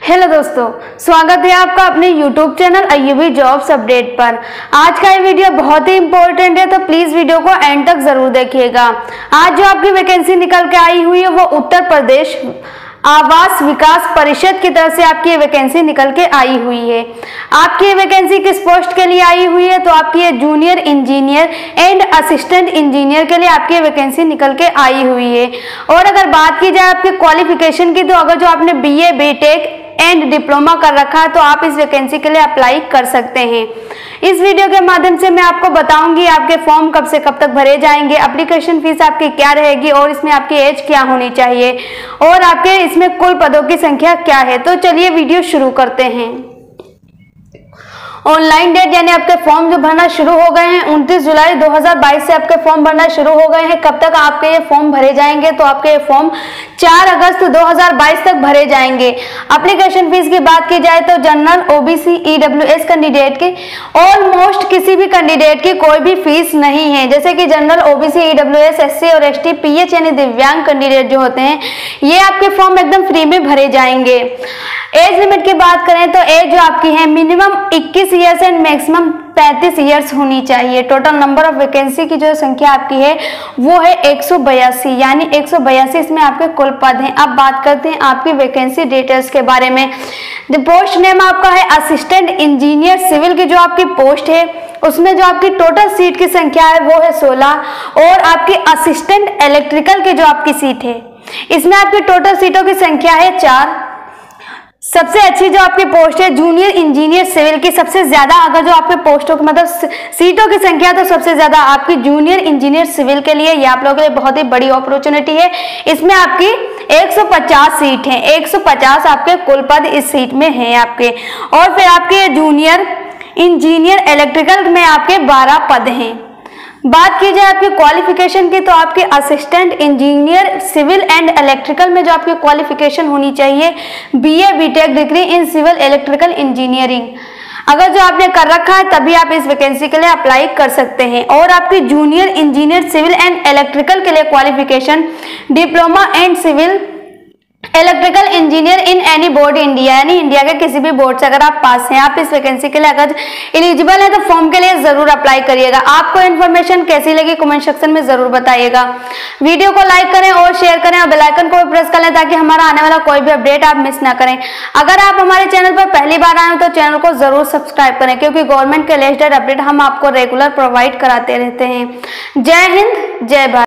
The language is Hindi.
हेलो दोस्तों, स्वागत है आपका अपने YouTube channel IUB jobs update पर। आज का ये वीडियो बहुत ही इंपॉर्टेंट है, तो प्लीज वीडियो को एंड तक जरूर देखिएगा। आज जो आपकी वैकेंसी निकल के आई हुई है वो उत्तर प्रदेश आवास विकास परिषद की तरफ से आपकी ये वैकेंसी निकल के आई हुई है। आपकी ये वैकेंसी किस पोस्ट के लिए आई हुई है, तो आपकी ये junior engineer and assistant engineer के लिए आपकी ये वैकेंसी निकल के आई हुई है। और अगर बात की जाए आपके क्वालिफिकेशन की, तो अगर जो आपने बीए बीटेक एंड डिप्लोमा कर रखा है तो आप इस वैकेंसी के लिए अप्लाई कर सकते हैं। इस वीडियो के माध्यम से मैं आपको बताऊंगी आपके फॉर्म कब से कब तक भरे जाएंगे, एप्लीकेशन फीस आपकी क्या रहेगी और इसमें आपकी एज क्या होनी चाहिए और आपके इसमें कुल पदों की संख्या क्या है। तो चलिए वीडियो शुरू करते हैं। ऑनलाइन डेट यानी आपके फॉर्म जो भरना शुरू हो गए हैं 29 जुलाई 2022 से आपके फॉर्म भरना शुरू हो गए हैं। कब तक आपके ये फॉर्म भरे जाएंगे, तो आपके ये फॉर्म 4 अगस्त 2022 तक भरे जाएंगे। एप्लीकेशन फीस की बात की जाए तो जनरल, ओबीसी, ईडब्ल्यूएस कैंडिडेट की ऑलमोस्ट किसी भी कैंडिडेट की कोई भी फीस नहीं है। जैसे कि जनरल, ओबीसी, ईडब्ल्यूएस, एससी और एसटी, पीएच यानी दिव्यांग कैंडिडेट जो होते हैं ये आपके फॉर्म एकदम फ्री में भरे जाएंगे। एज लिमिट की बात करें तो एज जो आपकी है minimum 21 years and maximum 35 years होनी चाहिए। टोटल नंबर ऑफ वैकेंसी की जो संख्या आपकी है वो है 182, यानी 182 इसमें आपके कुल पद हैं। अब बात करते हैं आपकी वैकेंसी डिटेल्स के बारे में। पोस्ट नेम आपका है असिस्टेंट इंजीनियर सिविल की जो आपकी पोस्ट है उसमें जो आपकी टोटल सीट की संख्या है वो है 16 और आपकी असिस्टेंट इलेक्ट्रिकल की जो आपकी सीट है इसमें आपकी टोटल सीटों की संख्या है 4। सबसे अच्छी जो आपकी पोस्ट है जूनियर इंजीनियर सिविल की, सबसे ज्यादा अगर जो आपके पोस्टों की मतलब सीटों की संख्या तो सबसे ज्यादा आपकी जूनियर इंजीनियर सिविल के लिए, ये आप लोगों के लिए बहुत ही बड़ी अपॉर्चुनिटी है। इसमें आपकी 150 सीट है, 150 आपके कुल पद इस सीट में हैं आपके। और फिर आपके जूनियर इंजीनियर इलेक्ट्रिकल में आपके 12 पद हैं। बात की जाए आपकी क्वालिफिकेशन की तो आपके assistant engineer civil and electrical में जो आपकी क्वालिफिकेशन होनी चाहिए BA BTech degree in civil electrical engineering. अगर जो आपने कर रखा है तभी आप इस वैकेंसी के लिए अप्लाई कर सकते हैं। और आपकी junior engineer civil and electrical के लिए qualification diploma and civil electrical engineer in any board India, यानी इंडिया के किसी भी बोर्ड से अगर आप पास हैं, आप इस वैकेंसी के लिए अगर एलिजिबल है तो फॉर्म के लिए जरूर अप्लाई करिएगा। आपको इन्फॉर्मेशन कैसी लगी कमेंट सेक्शन में जरूर बताइएगा। वीडियो को लाइक करें और शेयर करें और बेल आइकन को भी प्रेस कर लें ताकि हमारा आने वाला कोई भी अपडेट आप मिस ना करें। अगर आप हमारे चैनल पर पहली बार आए हो तो चैनल को जरूर सब्सक्राइब करें, क्योंकि गवर्नमेंट के लेटेस्ट अपडेट हम आपको रेगुलर प्रोवाइड कराते रहते हैं। जय हिंद, जय भारत।